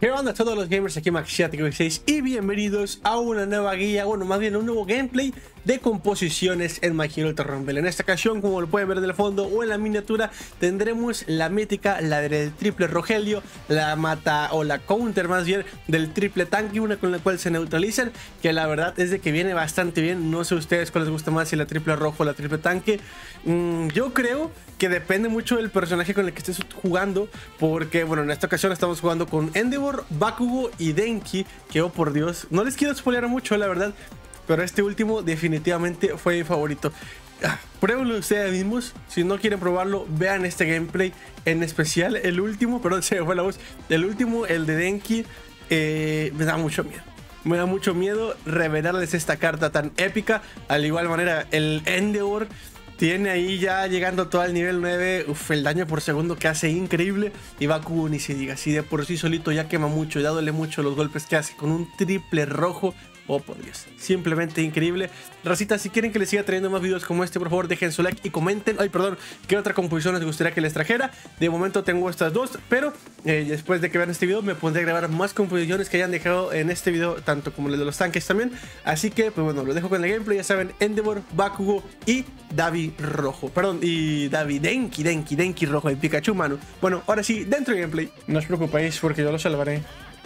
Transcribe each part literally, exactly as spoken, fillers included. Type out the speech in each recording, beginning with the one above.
¿Qué onda a todos los gamers? Aquí Maxiatic seis y bienvenidos a una nueva guía, bueno, más bien un nuevo gameplay de composiciones en My Hero Ultra Rumble. En esta ocasión, como lo pueden ver en el fondo o en la miniatura, tendremos la mítica, la del triple Rogelio, la mata o la counter más bien del triple tanque, una con la cual se neutralizan, que la verdad es de que viene bastante bien. No sé a ustedes cuál les gusta más, si la triple rojo o la triple tanque. Mm, yo creo que depende mucho del personaje con el que estés jugando, porque bueno, en esta ocasión estamos jugando con Endeavor, Bakugo y Denki, que oh por Dios, no les quiero spoilear mucho la verdad, pero este último definitivamente fue mi favorito. Ah, pruébenlo ustedes mismos. Si no quieren probarlo, vean este gameplay, en especial el último, perdón, se me fue la voz. El último, el de Denki, eh, me da mucho miedo. Me da mucho miedo revelarles esta carta tan épica. Al igual manera, el Endeavor tiene ahí ya llegando todo al nivel nueve. Uf, el daño por segundo que hace increíble. Y Bakugo ni se diga, si de por sí solito ya quema mucho, ya duele mucho los golpes que hace con un triple rojo. Oh, por Dios, simplemente increíble. Racita, si quieren que les siga trayendo más videos como este, por favor dejen su like y comenten. Ay, perdón, ¿qué otra composición les gustaría que les trajera? De momento tengo estas dos, pero eh, después de que vean este video me pondré a grabar más composiciones que hayan dejado en este video, tanto como las de los tanques también. Así que, pues bueno, los dejo con el gameplay. Ya saben, Endeavor, Bakugo y Davi rojo. Perdón, y Davi, Denki, Denki, Denki rojo, el Pikachu mano. Bueno, ahora sí, dentro del gameplay. No os preocupéis porque yo lo salvaré.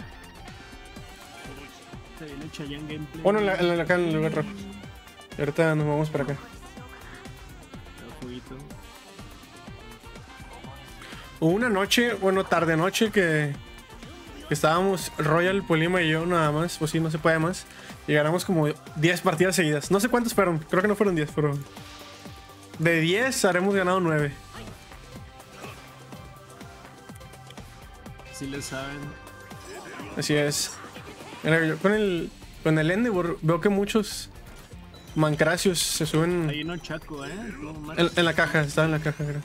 Bueno, en la, en la, acá en el lugar rojo. Y ahorita nos vamos para acá. Hubo una noche, bueno, tarde noche que, que estábamos Royal, Polima y yo nada más. Pues sí, no se puede más. Y ganamos como diez partidas seguidas. No sé cuántos fueron, creo que no fueron diez, pero de diez haremos ganado nueve. Si le saben. Así es. Mira, yo con el con el Endeavor veo que muchos mancracios se suben. Hay uno chaco, eh. En, en la caja, estaba en la caja, creo.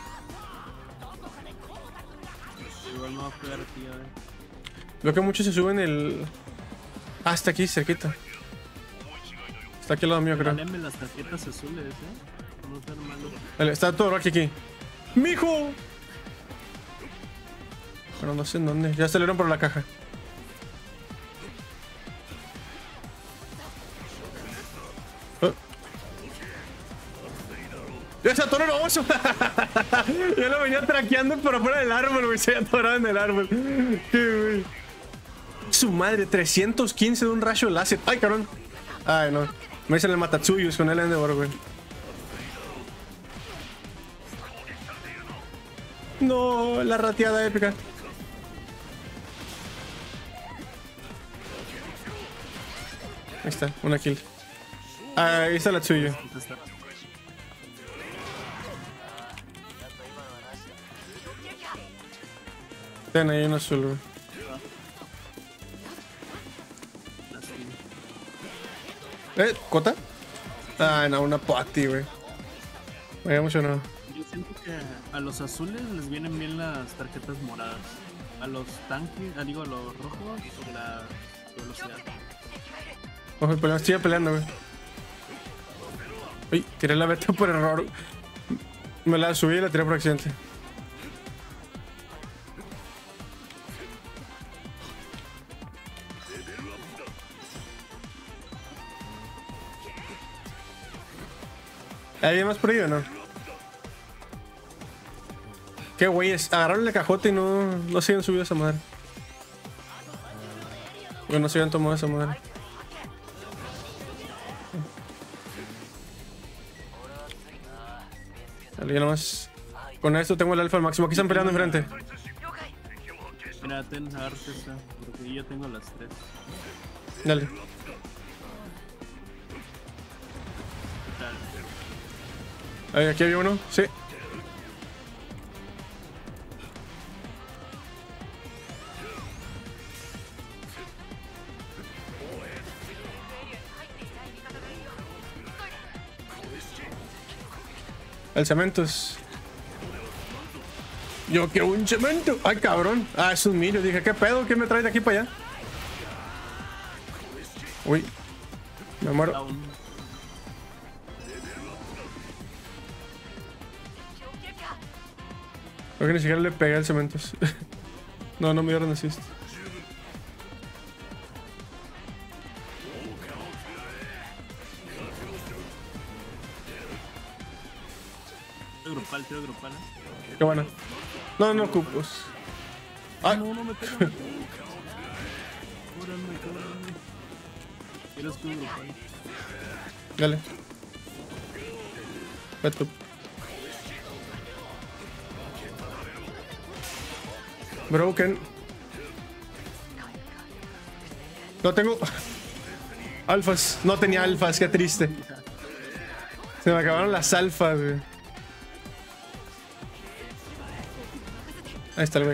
Igual no va a pegar aquí, a ver. Veo que muchos se suben el. Ah, está aquí, cerquita. Está aquí al lado mío, creo. Dame las tarjetas azules, eh. No sean malos. Vale, está todo aquí, aquí. ¡Mijo! Pero no sé en dónde. Ya salieron por la caja. ¡Ya se atoró el oso! Yo lo venía traqueando por afuera del árbol, güey. Se había atorado en el árbol. ¡Qué güey! Su madre, trescientos quince de un rayo láser. ¡Ay, cabrón! Ay, no. Me dicen el Matatsuyus con el Endeavor, güey. No, la rateada épica. Ahí está, una kill. Ahí está la Tsuyu. Ten ahí un azul, güey. ¿Eh? ¿Cota? Ah, no, una pati, güey. Me había emocionado. Yo siento que a los azules les vienen bien las tarjetas moradas. A los tanques, ah, digo, a los rojos, por la velocidad. Ojo, pero estoy peleando, güey. Uy, tiré la beta por error. Me la subí y la tiré por accidente. ¿Hay más por ahí o no? Qué güeyes, agarraron el cajote y no, no se habían subido a esa madre. Bueno, no se habían tomado esa madre. Dale, ya nomás. Con esto tengo el alfa al máximo. Aquí están peleando enfrente. Mira, ten, agárrate esta, porque yo tengo las tres. Dale. Ahí, aquí había uno, sí. El cementos. Yo quiero un cemento. Ay, cabrón. Ah, es un miro. Dije, ¿qué pedo? ¿Qué me trae de aquí para allá? Uy. Me muero. Creo que ni siquiera le pegué al cementos. No, no me dieron assist. Tiro grupal, tiro grupal. ¿eh? Qué bueno. No, no ocupos. Ah, Ah, no, no me pega. Cúrame, cúrame. Tiro escudo grupal. dale. Vete. Broken. No tengo alfas. No tenía alfas, qué triste. Se me acabaron las alfas, güey. Ahí está el güey.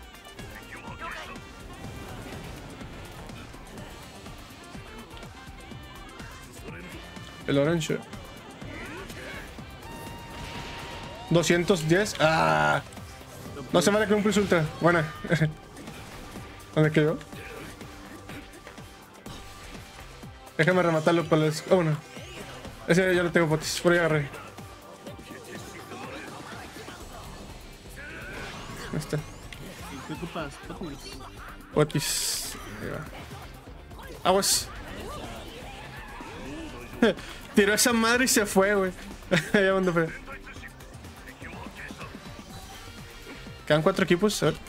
El orange. doscientos diez. Ah. No se vale con un plus ultra. Buena. ¿Dónde quedó? Déjame rematarlo para los... Oh, no. Ese ya lo tengo potis. Por ahí agarré. Ahí está. ¿Qué ocupas? Potis. Potis. Ahí va. Aguas. Tiró esa madre y se fue, güey. Ya mandó fue. Quedan cuatro equipos. A ver.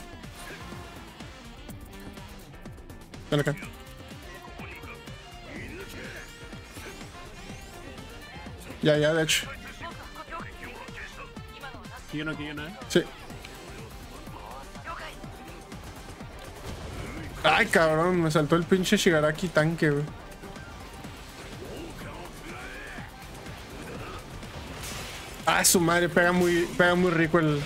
Ven acá. Ya, ya, de hecho. ¿Aquí yo no, aquí yo no, eh? Sí. Ay, cabrón, me saltó el pinche Shigaraki tanque, güey. Ah, su madre, pega muy, pega muy rico el...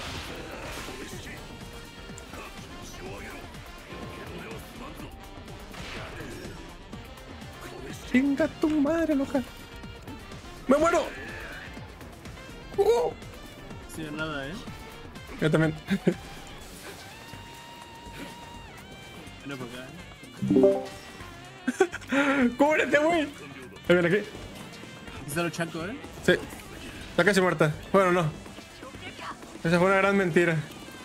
Chinga tu madre, loca. ¡Me muero! Uh. Sí, de nada, eh. Yo también. Ven para acá, eh. ¡Cúbrete, güey! Ahí viene aquí. Aquí está lo chanco, eh. Sí. Está casi muerta. Bueno, no. Esa fue una gran mentira.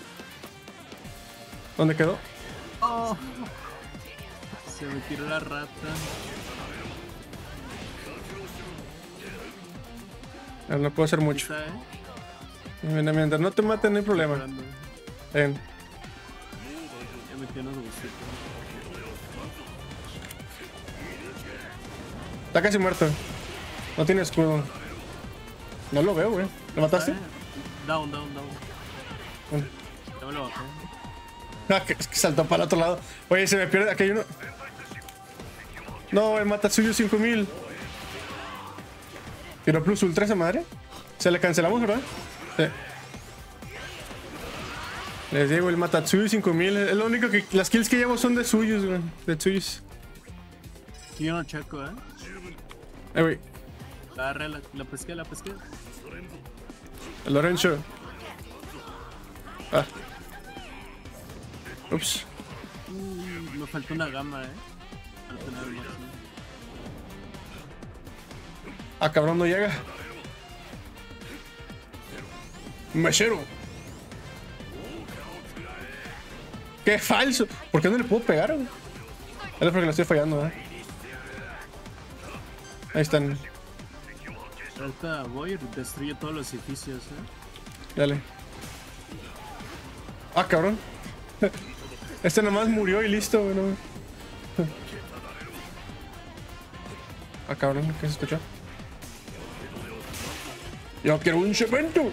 ¿Dónde quedó? Oh. Se me tiró la rata. Ah, no puedo hacer mucho. Está, eh. Mira, mientras no te maten, no hay problema. Esperando. Bien. Ya metí unos gustitos. Está casi muerto. No tiene escudo. No lo veo, güey. ¿Lo mataste? Down, down, down. Bueno. Ya me lo bajé. Ah, que, es que saltó para el otro lado. Oye, se me pierde. Aquí hay uno. No, el Matatsuyu cinco mil. ¿Tiró plus ultra esa madre? Se le cancelamos, ¿verdad? Sí. Les digo, el Matatsuyu cinco mil. Es lo único que. Las kills que llevo son de suyos, güey. De suyos. Aquí yo no checo, eh. Eh, güey. Agarré la, la pesqué, la pesqué. El Lorenzo. Ah. Ups. Uh, me faltó una gama, eh. Para tener el máximo. Ah, cabrón, no llega. Mechero. ¡Qué falso! ¿Por qué no le puedo pegar, güey? Es porque lo estoy fallando, ¿eh? Ahí están. Ahorita voy y destruye todos los edificios, eh. Dale. Ah, cabrón. Este nomás murió y listo, güey. No. Ah, cabrón, ¿qué se escuchó? Yo quiero un cemento.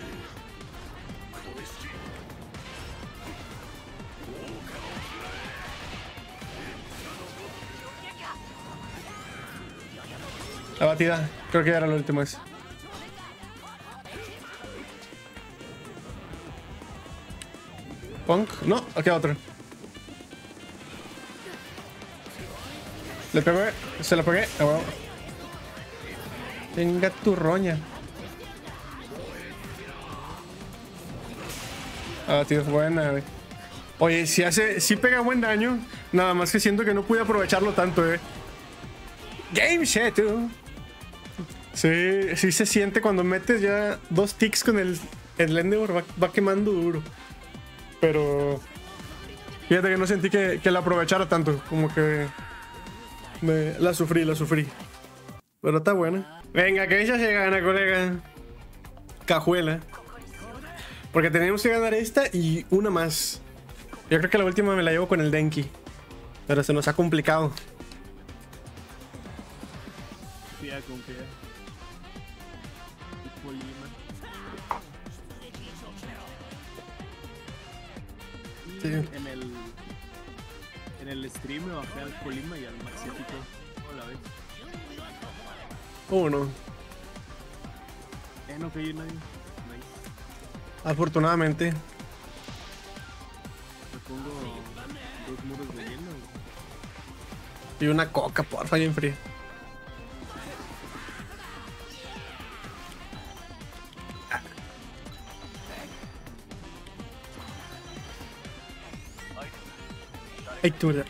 La batida, creo que ya era lo último ese. Punk, no, aquí otro. Le pegué, se la pegué. Ah, bueno. Venga tu roña. Ah, tío, es buena, güey. Oye, si hace, si pega buen daño. Nada más que siento que no pude aprovecharlo tanto, eh. Game set, tú. Sí, sí se siente cuando metes ya dos ticks con el, el Endeavor, va, va quemando duro. Pero fíjate que no sentí que, que la aprovechara tanto. Como que me, la sufrí, la sufrí. Pero está buena. Venga, que ella se gana, colega. Cajuela. Porque tenemos que ganar esta y una más. Yo creo que la última me la llevo con el Denki. Pero se nos ha complicado. Confía, confía. Colima. Sí. En el... En el stream me bajé al Colima y al Maxiatito. ¿Cómo la ves? Oh, no. Eh, no cayó nadie. Nice. Afortunadamente. Me pongo dos muros de hielo. Y una coca, porfa, bien fría. Ay, tú, ¿verdad?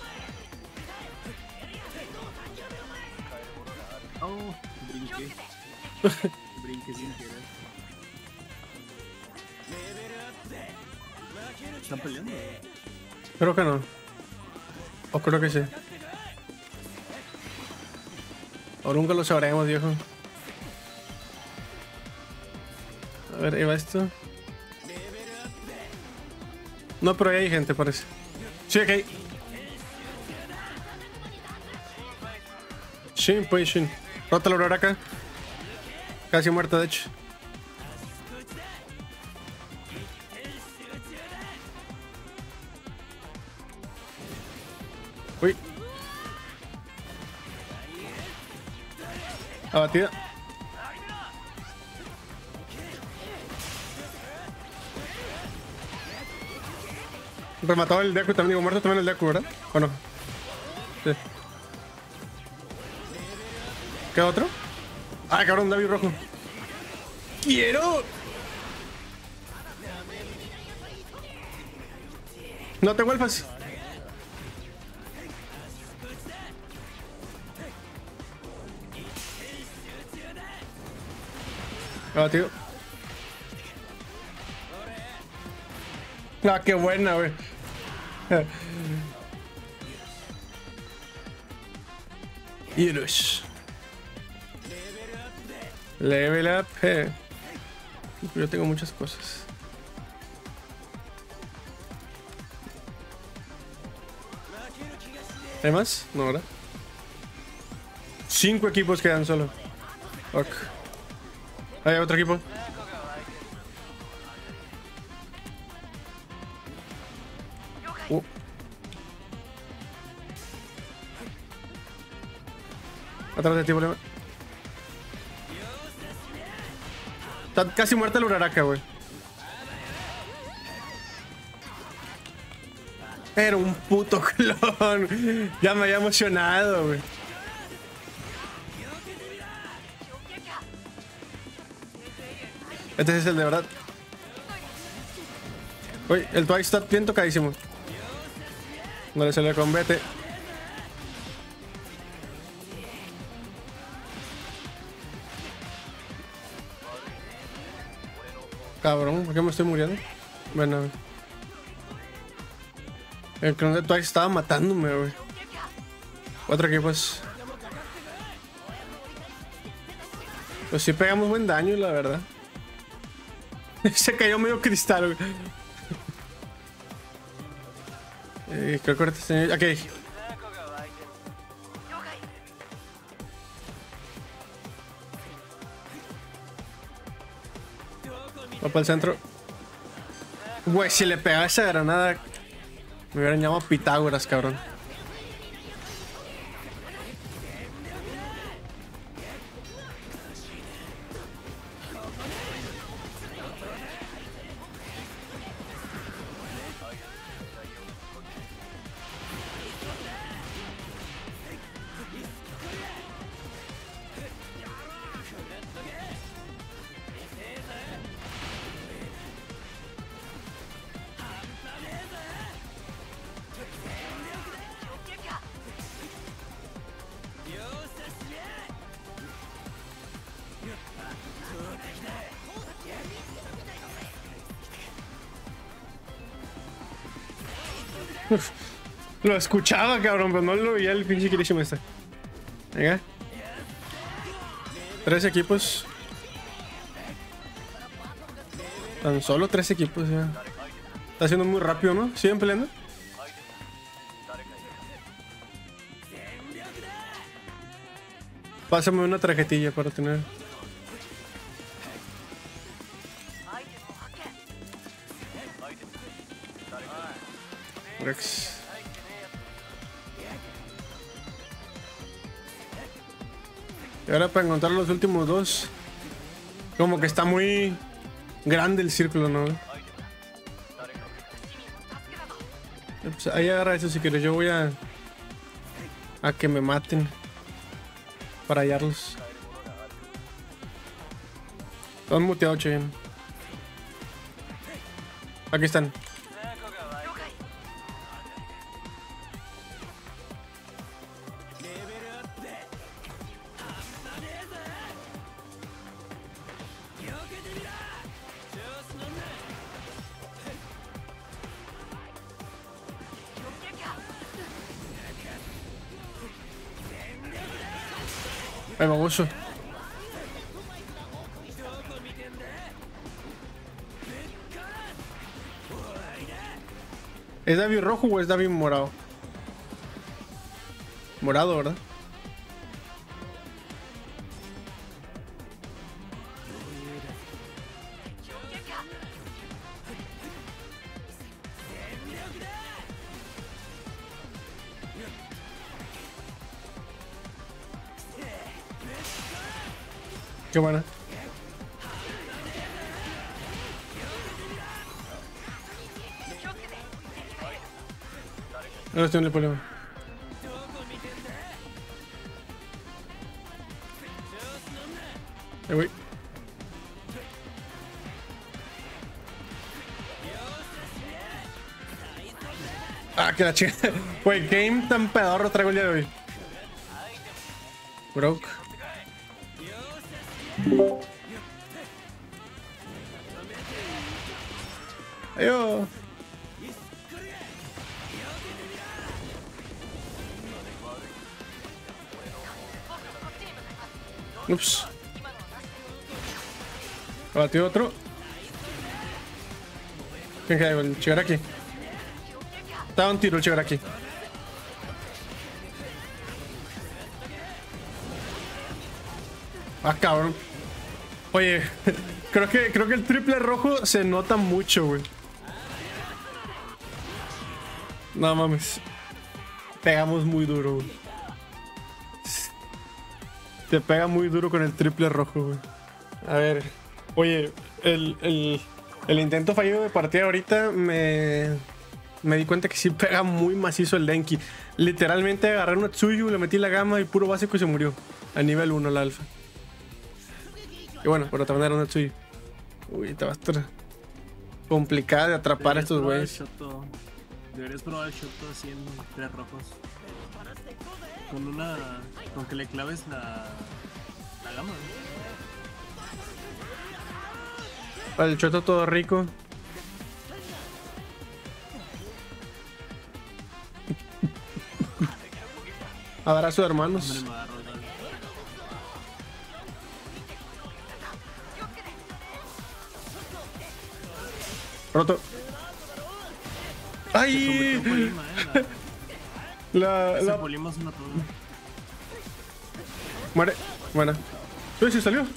Oh, brinqué. Brinqué sin querer. ¿Están peleando? Creo que no. O creo que sí. O nunca lo sabremos, viejo. A ver, ahí va esto. No, pero ahí hay gente, parece. Sí, ok. Shin, pues Shin. Rota la aurora acá. Casi muerta, de hecho. Uy. Abatida. Rematado el Deku, también digo, muerto también el Deku, ¿verdad? ¿O no? Sí. ¿Qué otro? Ah, cabrón, David rojo. ¡Quiero! No tengo alfas. Abatido. Ah, qué buena, güey. Irush. Level up. Eh. Yo tengo muchas cosas. ¿Hay más? No, ¿verdad? Cinco equipos quedan solo. Ok. Hay otro equipo. Uh. Atrás de ti, problema. Está casi muerta el Uraraka, güey. Era un puto clon. Ya me había emocionado, güey. Este es el de verdad. Uy, el Twice está bien tocadísimo. No le sale con vete. Cabrón, ¿por qué me estoy muriendo? Bueno, el clon de Twice estaba matándome, güey. Cuatro equipos. Pues sí pegamos buen daño, la verdad. Se cayó medio cristal, güey. Eh, creo que ahorita está... Ok. Va para el centro. Güey, si le pegaba esa granada, me hubieran llamado Pitágoras, cabrón. Uf, lo escuchaba, cabrón, pero no lo veía el pinche Kirishima este. Venga. Tres equipos. Tan solo tres equipos ya. Está siendo muy rápido, ¿no? ¿Siguen peleando? Pásame una tarjetilla para tener. Rex. Y ahora para encontrar los últimos dos. Como que está muy grande el círculo, ¿no? Pues ahí agarra eso si quieres. Yo voy a... A que me maten. Para hallarlos. Están muteados, Cheyenne. Aquí están. Ay, baboso. ¿Es David rojo o es David morado? Morado, ¿verdad? Qué buena. No estoy en el problema. Ahí voy. Ah, que la chica. Güey, game tan pedorro traigo el día de hoy. Broke. Ayo. Ups. Batió otro. ¿Quién cae? El Shigaraki. Estaba un tiro el Shigaraki. Ah, cabrón. Oye, creo que, creo que el triple rojo se nota mucho, güey. No mames. Pegamos muy duro, güey. Te pega muy duro con el triple rojo, güey. A ver. Oye, el, el, el intento fallido de partida ahorita me... Me di cuenta que sí pega muy macizo el Denki. Literalmente agarré un Tsuyu, le metí la gama y puro básico y se murió. A nivel uno la alfa. Y bueno, pero también era un Tsuyu. Uy, te va a estar complicada de atrapar a estos güeyes. Deberías probar el Shoto haciendo tres rojos. Con una... Con que le claves la... La gama, ¿no? El Shoto todo rico. Abrazo, hermanos. Roto. ¡Ay! Polima, eh, la... La... la... Polimos una todo. Muere. Buena. Uy, sí salió.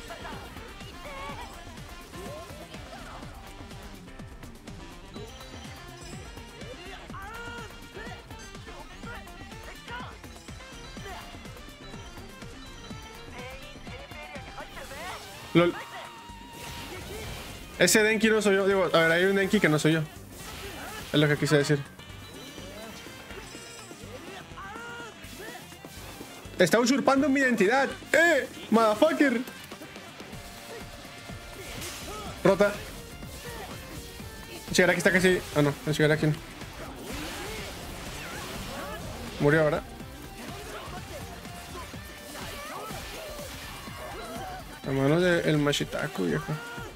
Lol. Ese Denki no soy yo. Digo, a ver, hay un Denki que no soy yo. Es lo que quise decir. Está usurpando mi identidad. ¡Eh! ¡Motherfucker! Rota. Shigaraki está casi... Ah, no. El Shigaraki no. Murió ahora. A manos del Mashitaku, viejo.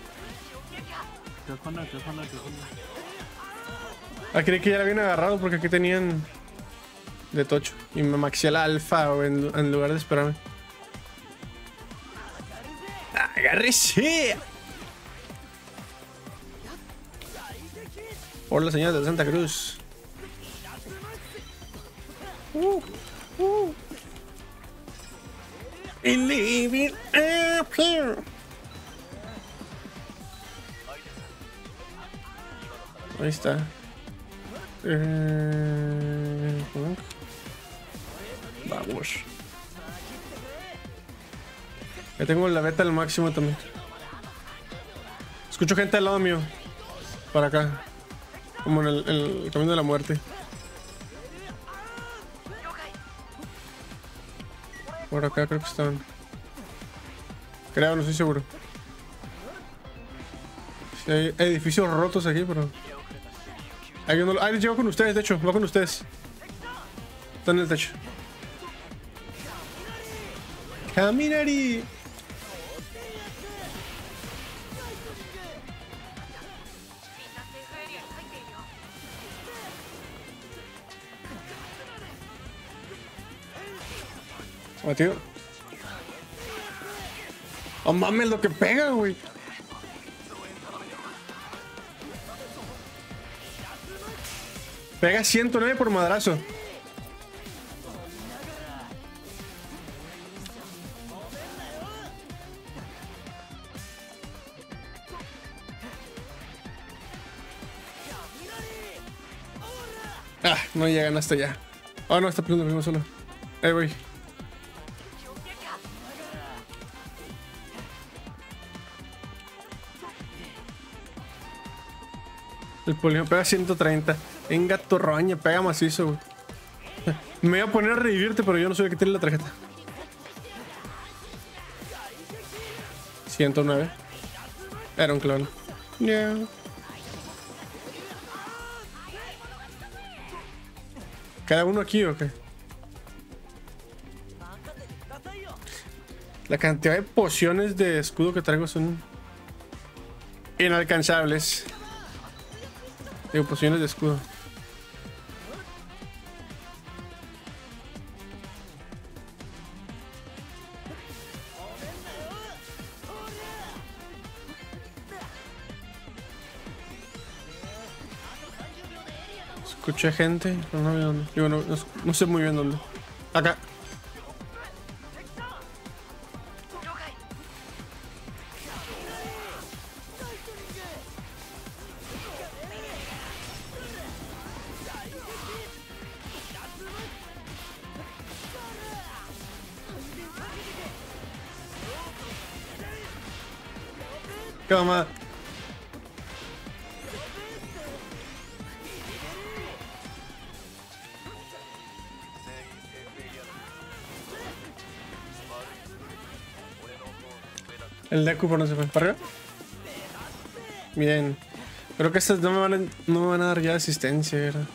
¿Qué onda? ¿Qué onda? ¿Qué onda? Ah, creí que ya la habían agarrado porque aquí tenían de tocho. Y me maxié la alfa, güey, en, en lugar de esperarme. ¡Agárrese! Por la señal de Santa Cruz. Uh, uh. And leave it up here. Ahí está. Eh, vamos. Ya tengo la beta al máximo también. Escucho gente al lado mío. Para acá. Como en el, el camino de la muerte. Por acá creo que están. Creo, no estoy seguro. Sí, hay edificios rotos aquí, pero... Ahí no... ah, llegó con ustedes, de hecho, va con ustedes. Están en el techo. Caminari. Oh, tío. Oh, mames, lo que pega, güey. Pega ciento nueve por madrazo. Ah, no llegan hasta allá. Oh, no, está peleando mismo solo. Ahí voy. El polino pega ciento treinta. Venga, torroña, pega macizo, güey. Me voy a poner a revivirte, pero yo no soy el que tiene la tarjeta. ciento nueve. Era un clon. Yeah. ¿Cada uno aquí o qué? La cantidad de pociones de escudo que traigo son inalcanzables. Digo, pociones de escudo. Escuché gente, pero no veo dónde. Digo, no, no, no sé muy bien dónde. Acá. Cama. El Deku por no se fue. ¿Para arriba? Bien. Creo que estas no me van a, no me van a dar ya asistencia, ¿verdad?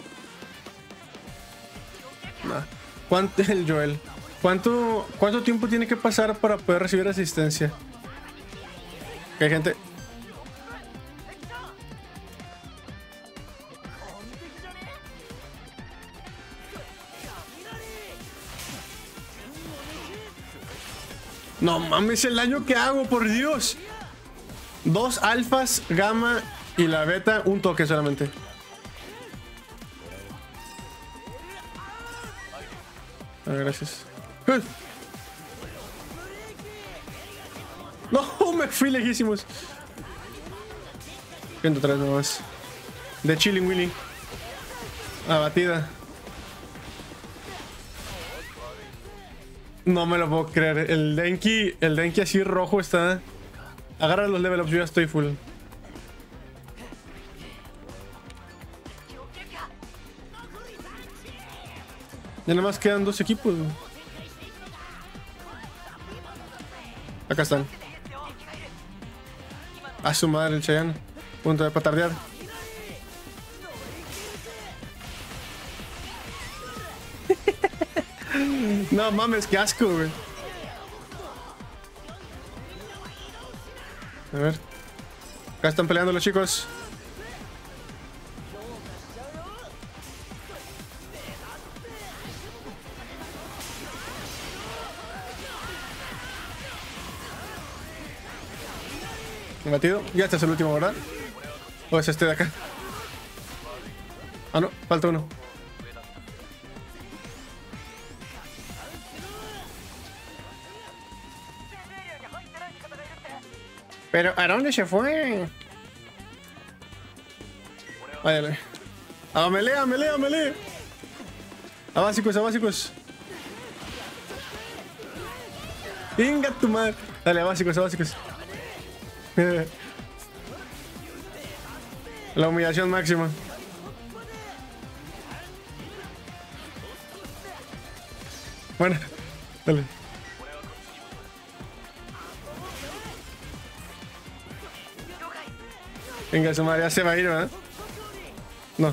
Nah. ¿Cuánto el Joel? ¿Cuánto, ¿Cuánto tiempo tiene que pasar para poder recibir asistencia? Que hay gente. No mames, el daño que hago, por Dios. Dos alfas, gamma y la beta, un toque solamente. Ah, gracias. No, me fui lejísimos. ciento tres nomás. De Chilling Willy. Abatida. No me lo puedo creer. El Denki, el Denki así rojo está. Agarra los level ups, yo ya estoy full. Ya nada más quedan dos equipos. Acá están. A su madre el Cheyenne. Punto de patardear. No mames, qué asco, güey. A ver. Acá están peleando los chicos. Batido. Ya este es el último, ¿verdad? O es este de acá. Ah, no, falta uno. Pero, ¿a dónde se fue? Váyale. A melee, a melee, a melee. A básicos, a básicos. Venga tu madre. Dale, a básicos, a básicos. La humillación máxima. Bueno, dale. Venga, su madre ya se va a ir, ¿verdad? No.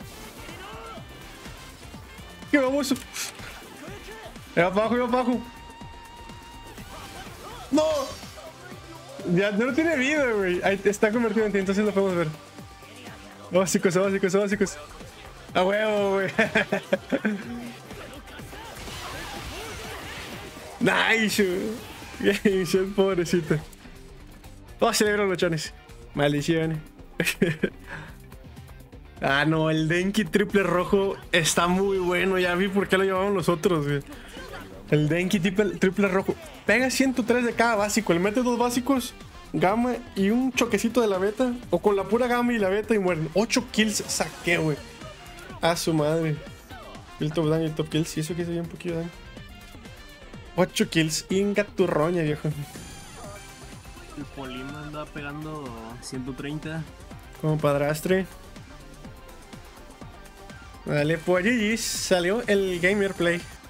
¡Qué baboso! ¡Va para abajo, va para abajo! ¡No! Ya no tiene vida, güey. Ahí está convertido en ti, entonces lo podemos ver. Básicos, básicos, básicos. ¡A huevo, güey! ¡Nice! Game shot, pobrecito. Vamos a celebrar los chones. Maldiciones. Ah, no, el Denki triple rojo está muy bueno. Ya vi por qué lo llevaban los otros, güey. El Denki triple, triple rojo. Pega ciento tres de cada básico. Le mete dos básicos, gamma y un choquecito de la beta. O con la pura gamma y la beta y mueren. ocho kills saqué, güey. A su madre. El top daño y el top kills. Y eso que se ve un poquito de daño. ocho kills. Inga tu roña, viejo. El Polima anda pegando ciento treinta. Como padrastre. Dale, pues G G, salió el Gamer Play.